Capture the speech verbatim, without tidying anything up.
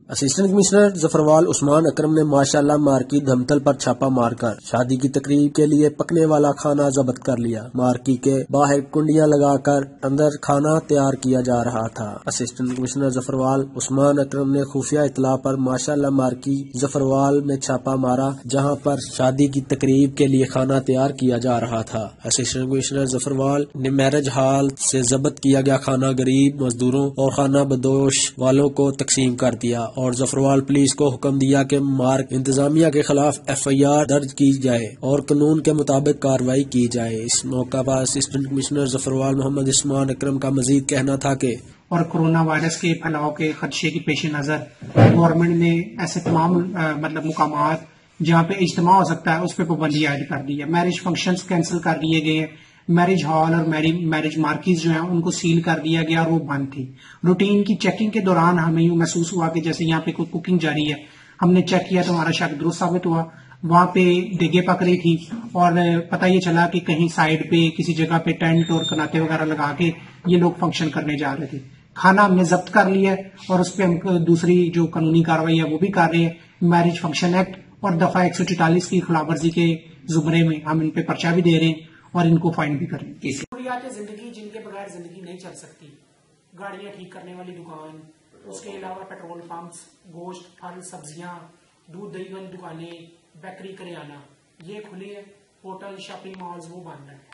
Assistant commissioner Zafarwal عثمان اکرم نے ماشاءاللہ market دھمتل پر چھاپا مار کر شادی کی تقریب کے لیے پکنے والا کھانا ضبط کر لیا۔ مارکیٹ کے باہر کنڈیاں لگا کر اندر کھانا تیار کیا جا رہا تھا۔ اسسٹنٹ کمشنر ظفروال عثمان اکرم نے خفیہ اطلاع پر ماشاءاللہ مارکیٹ ظفروال میں چھاپا مارا، جہاں پر شادی کی تقریب کے لیے کھانا تیار کیا جا رہا تھا۔ اسسٹنٹ کمشنر ظفروال نے میرج ہال سے ضبط کیا گیا کھانا غریب مزدوروں اور خانہ بدوش والوں کو تقسیم کر دیا اور ظفروال پولیس کو حکم دیا کہ مارک انتظامیہ کے خلاف ایف آئی آر درج کی جائے اور قانون کے مطابق کارروائی کی جائے۔ اس موقع پر اسسٹنٹ کمشنر ظفروال محمد عثمان اکرم کا مزید کہنا تھا کہ اور کرونا وائرس کے پھیلاؤ کے خدشے کے پیش نظر گورنمنٹ نے ایسے تمام مطلب مقامات جہاں پہ اجتماع ہو سکتا ہے اس پہ پابندی عائد کر دی ہے۔ میرج فنکشنز کینسل کر دیے گئے ہیں، میرج ہال اور میرج مارکیز جو ہیں ان کو سیل کر دیا گیا اور وہ بند تھی۔ روٹین کی چیکنگ کے دوران ہمیں یوں محسوس ہوا کہ جیسے یہاں پہ کوئی کوکنگ جاری ہے، ہم نے چیک کیا تو ہمارا شک درست ثابت ہوا۔ وہاں پہ دیگیں پک رہی تھی اور پتہ یہ چلا کہ کہیں سائڈ پہ کسی جگہ پہ ٹینٹ اور کناتے وغیرہ لگا کے یہ لوگ فنکشن کرنے جا رہے تھے۔ کھانا ہم نے ضبط کر لیا ہے اور اس پہ ہم دوسری جو قانونی کارروائی ہے وہ بھی کر رہے ہیں۔ میرج فنکشن ایکٹ اور دفعہ ایک سو چوالیس کی خلاف ورزی کے زمرے میں ہم ان پہ پرچہ بھی دے رہے ہیں اور ان کو فائن بھی کر رہے ہیں۔ ضروریات زندگی جن کے بغیر زندگی نہیں چل سکتی، گاڑیاں ٹھیک کرنے والی دکان، اس کے علاوہ پیٹرول پمپس، گوشت، پھل، سبزیاں، دودھ دہی والی دکانیں، بیکری، کریانہ، یہ کھلی ہے۔ ہوٹل، شاپنگ مالز وہ بند ہیں۔